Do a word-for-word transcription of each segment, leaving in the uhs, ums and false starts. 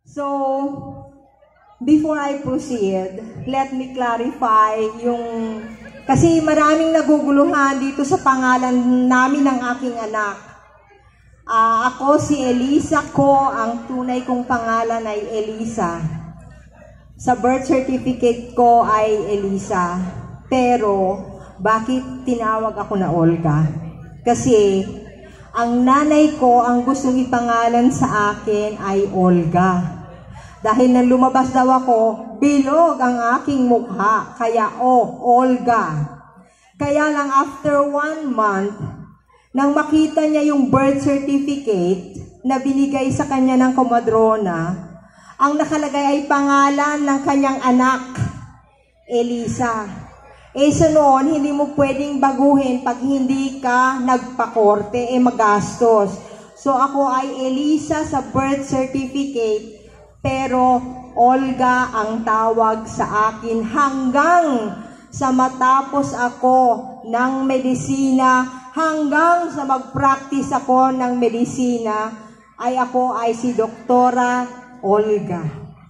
So, before I proceed, let me clarify yung, kasi maraming naguguluhan dito sa pangalan namin ng aking anak. Uh, ako si Elisa ko, ang tunay kong pangalan ay Elisa. Sa birth certificate ko ay Elisa. Pero, bakit tinawag ako na Olga? Kasi, ang nanay ko, ang gustong ipangalan sa akin ay Olga. Dahil nang lumabas daw ako, bilog ang aking mukha. Kaya, oh, Olga. Kaya lang after one month, nang makita niya yung birth certificate na binigay sa kanya ng komadrona, ang nakalagay ay pangalan ng kanyang anak, Elisa. Eh so noon, hindi mo pwedeng baguhin pag hindi ka nagpakorte, eh magastos. So ako ay Elisa sa birth certificate, pero Olga ang tawag sa akin hanggang sa matapos ako ng medisina, hanggang sa mag-practice ako ng medisina, ay ako ay si Doktora Olga.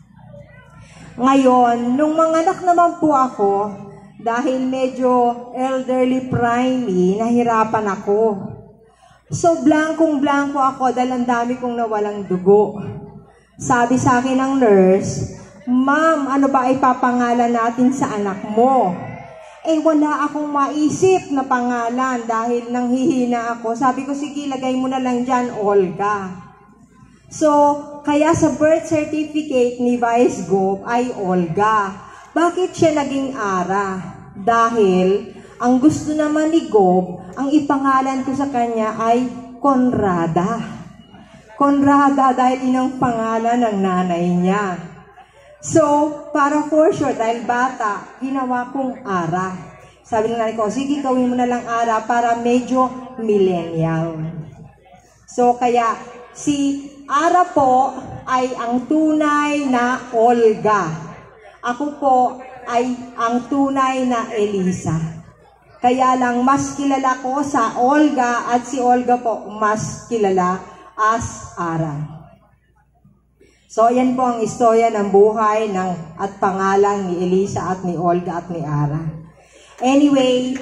Ngayon, nung manganak naman po ako, dahil medyo elderly primey, nahirapan ako. So, blankong-blanko ako dahil ang dami kong nawalang dugo. Sabi sa akin ng nurse, "Ma'am, ano ba ipapangalan natin sa anak mo?" Eh, wala akong maisip na pangalan dahil nanghihina ako. Sabi ko, sige, lagay mo na lang dyan, Olga. So, kaya sa birth certificate ni Vice Gov ay Olga. Bakit siya naging Ara? Dahil, ang gusto naman ni Gov, ang ipangalan ko sa kanya ay Conrada. Conrada dahil inang pangalan ng nanay niya. So, para for sure, dahil bata, ginawa kong Ara. Sabi ng nanay ko, sige, gawin mo na lang Ara para medyo millennial. So, kaya si Ara po ay ang tunay na Olga. Ako po ay ang tunay na Elisa. Kaya lang mas kilala ko sa Olga at si Olga po mas kilala as Ara. So, yan po ang istorya ng buhay ng, at pangalan ni Elisa at ni Olga at ni Ara. Anyway,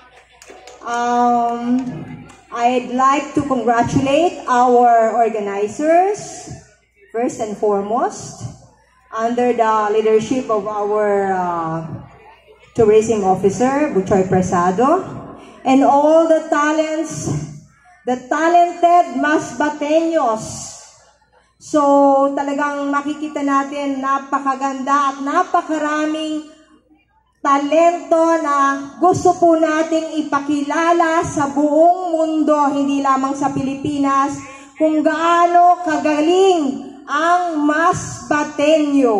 um, I'd like to congratulate our organizers, first and foremost, under the leadership of our uh, tourism officer, Buchoy Prasado, and all the talents, the talented Masbateños. So, talagang makikita natin napakaganda at napakaraming talento na gusto po nating ipakilala sa buong mundo, hindi lamang sa Pilipinas, kung gaano kagaling ang Masbateño.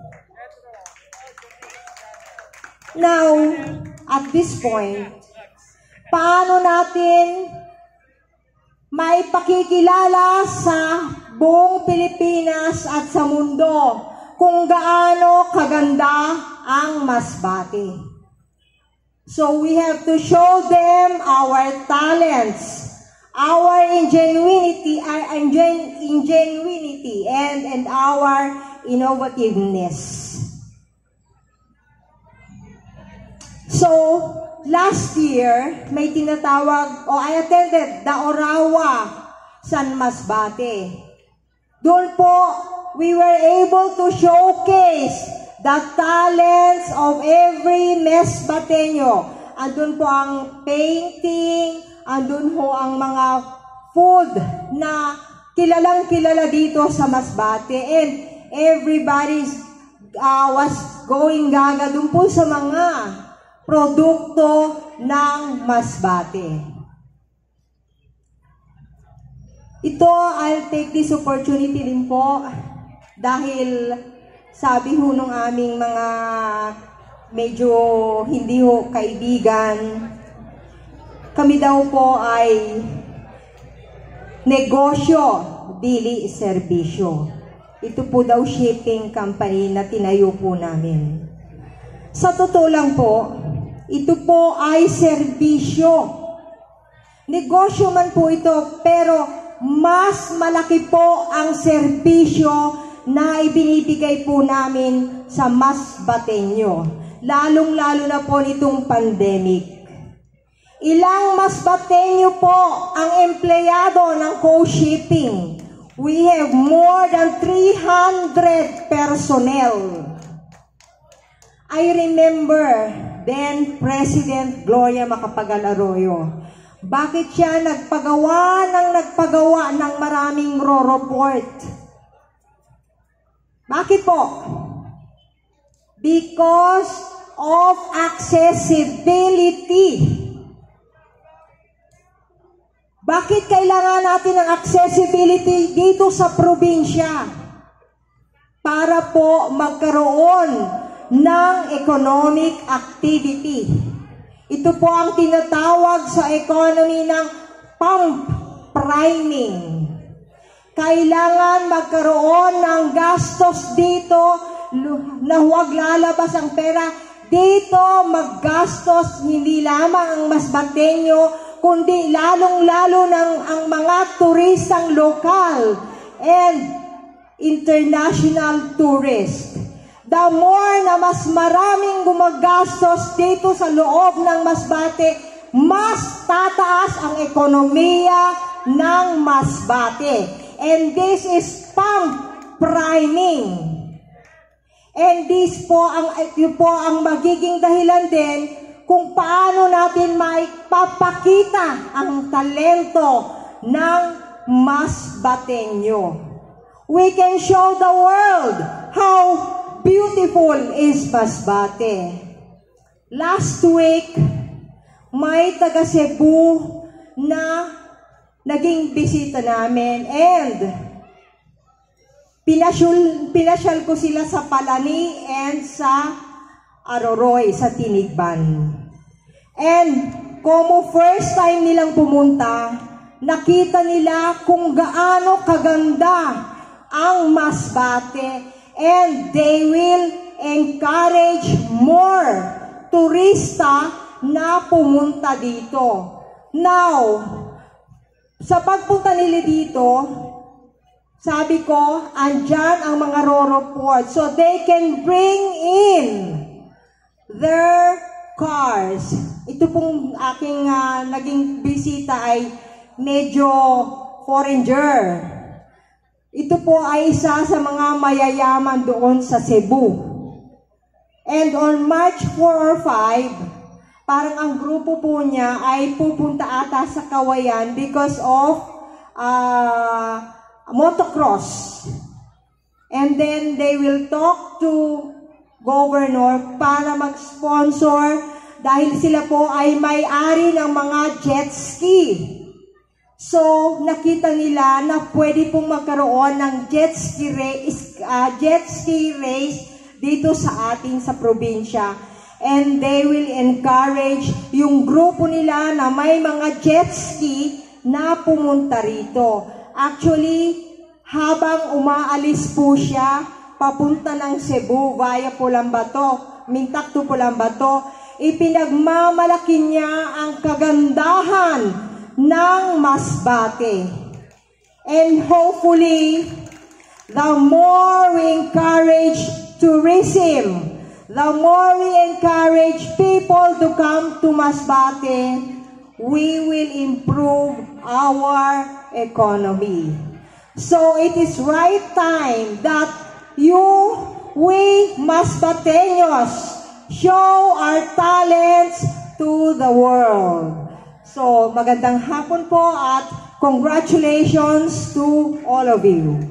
Now, at this point, paano natin may pakikilala sa buong Pilipinas at sa mundo kung gaano kaganda ang Masbate? So we have to show them our talents, our ingenuity, our ingen ingenuity, and and our innovativeness. So, last year, may tinatawag, o oh, I attended the Orawa San Masbate. Doon po, we were able to showcase the talents of every Masbateño. Andun po ang painting, andun po ang mga food na kilalang kilala dito sa Masbate. And everybody uh, was going gaga doon po sa mga produkto ng Masbate. Ito, I'll take this opportunity din po dahil sabi ho nung aming mga medyo hindi ho kaibigan, kami daw po ay negosyo, dili serbisyo. Ito po daw shipping company na tinayo po namin. Sa totoo lang po, ito po ay serbisyo. Negosyo man po ito, pero mas malaki po ang serbisyo na ibinibigay po namin sa Masbateño, lalong-lalo na po nitong pandemic. Ilang Masbateño po ang empleyado ng co-shipping. We have more than three hundred personnel. I remember then President Gloria Macapagal-Arroyo. Bakit siya nagpagawa ng nagpagawa ng maraming ro-report? Bakit po? Because of accessibility. Bakit kailangan natin ng accessibility dito sa probinsya? Para po magkaroon ng economic activity. Ito po ang tinatawag sa economy ng pump priming. Kailangan magkaroon ng gastos dito na huwag lalabas ang pera. Dito maggastos hindi lamang ang Masbateño, kundi lalong-lalo ng ang mga turistang lokal and international tourist. The more na mas maraming gumagastos dito sa loob ng Masbate, mas tataas ang ekonomiya ng Masbate. And this is pump priming. And this po ang, ito po ang magiging dahilan din kung paano natin maipapakita ang talento ng Masbateño. We can show the world how beautiful is Masbate. Last week, may taga Cebu na naging bisita namin and pinasyal, pinasyal ko sila sa Palani and sa Aroroy, sa Tinigban. And como first time nilang pumunta, nakita nila kung gaano kaganda ang Masbate and they will encourage more turista na pumunta dito. Now, sa pagpunta nila dito, sabi ko, andyan ang mga ro-report so they can bring in their cars. Ito pong aking uh, naging bisita ay medyo foreigner. Ito po ay isa sa mga mayayaman doon sa Cebu. And on March four or five, parang ang grupo po niya ay pupunta ata sa Kawayan because of uh, motocross. And then they will talk to governor para mag-sponsor dahil sila po ay may-ari ng mga jet ski. So, nakita nila na pwede pong magkaroon ng jet ski race, uh, jet ski race dito sa ating sa probinsya. And they will encourage yung grupo nila na may mga jet ski na pumunta rito. Actually, habang umaalis po siya, papunta ng Cebu via Pulambato, Mintak to Pulambato, ipinagmamalaki niya ang kagandahan ng Masbate. And hopefully, the more we encourage tourism, the more we encourage people to come to Masbate, we will improve our economy. So it is right time that you, we Masbateños, show our talents to the world. So magandang hapon po at congratulations to all of you.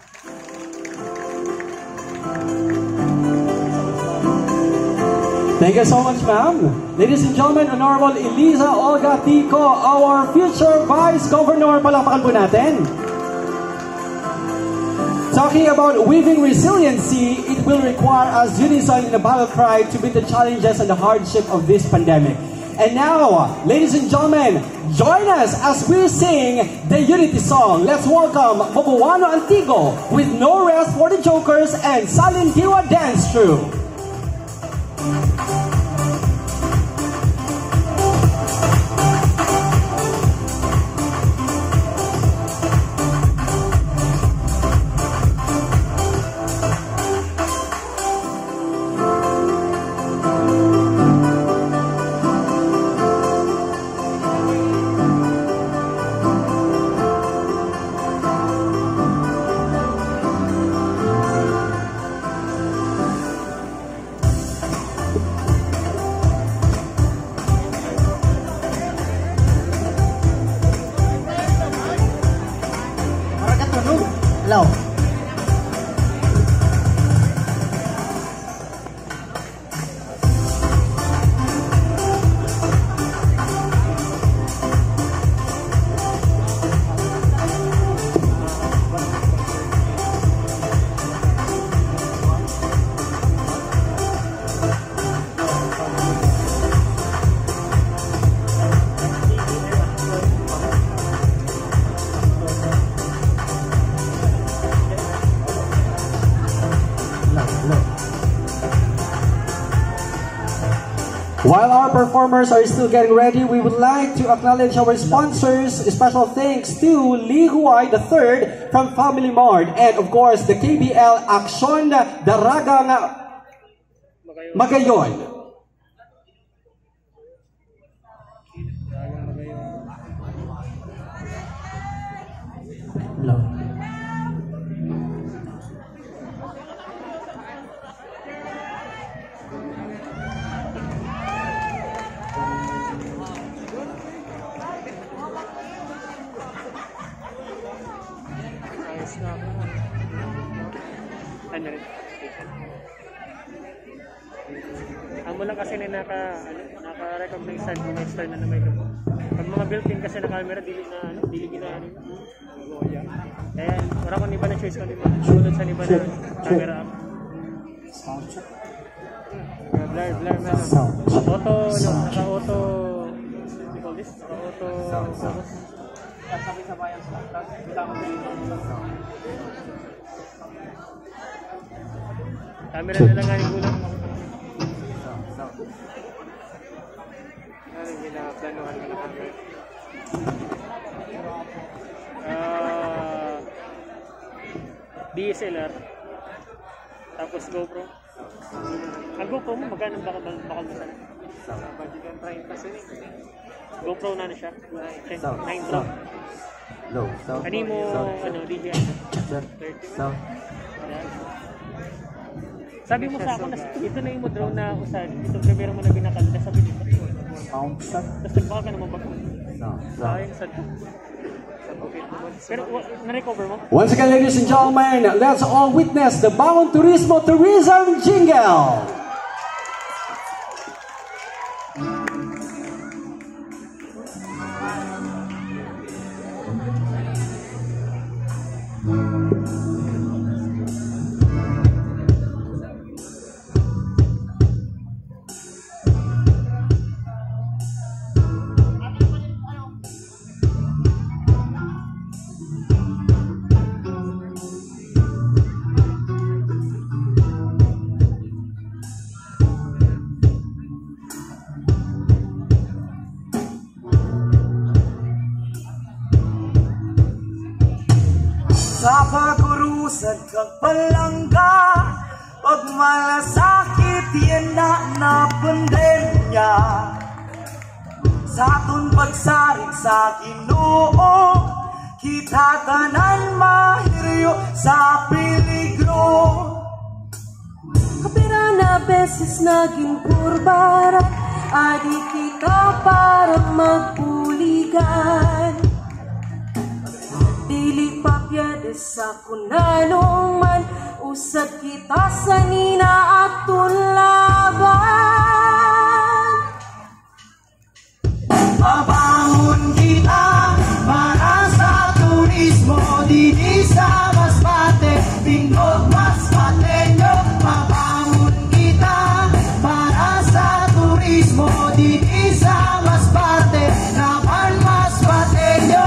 Thank you so much, ma'am. Ladies and gentlemen, Honorable Eliza Olga Tico, our future Vice Governor. Palakpakan po natin. Talking about weaving resiliency, it will require us unison in a battle cry to meet the challenges and the hardship of this pandemic. And now, ladies and gentlemen, join us as we sing the Unity Song. Let's welcome Bobuano Antigo with No Rest for the Jokers and Salindiwa Dance Crew. Now. While our performers are still getting ready, we would like to acknowledge our sponsors. Special thanks to Lee Huay the third from Family Mart, and of course the K B L Aksyon Daragang Magayon. Hello. Ano rin? Ang mo lang kasi na naka, ano, naka-recognize sa mga external na may logo. Pag mga built-in kasi na camera, dili na, ano, dili ginaano. Kaya, wala kong iba na choice kung iba. Sunod sa iba na camera app. Sound check. Blur, blur, meron. Auto, ano, naka-auto, what do you call this? Naka-auto focus. Sabi sa bayan sa tapos kailangan mo camera na lang galing gulang. Ano yung ginaplanuhan mo na camera? Uh, D S L R tapos GoPro. Ang GoPro mo magkano bakal bakal mo sana? Sa budget ng prime kasi GoPro na na siya. nine Pro. Low. Sound. Ano mo ano D J I? Sound. Sabi mo sa akin, ito na yung mo drone na usan. Ito primero mo na binakal. Sabi dito. Sound shot. Tapos nagbaka ka naman bago. Sound. Sayang sa pero na-recover mo? Once again, ladies and gentlemen, let's all witness the Bangon Turismo Tourism Jingle. Sa pagurusan kang palangga, pag malasakit yan na na pandemya. Sa atong pagsaring sa Ginoo, kita tanan mahiryo sa peligro. Kapira na beses naging kurbara, adi kita para magpuligan. Dili pa piyade sa kunanong man, usad kita sa nina at laban. Mabangon kita para sa turismo, dini sa Masbate, Pindog Masbateño. Mabangon kita para sa turismo, dini sa Masbate, Naman Masbateño.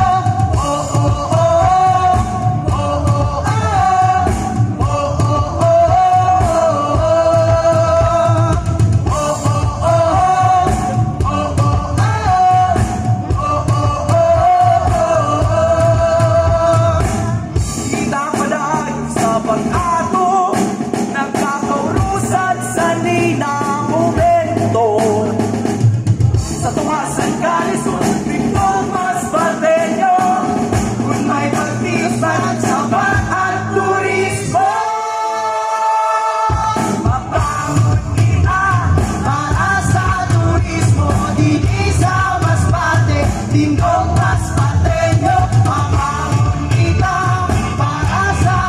Tingkong Masbateño, mabangon kita para sa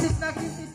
kisis na kisis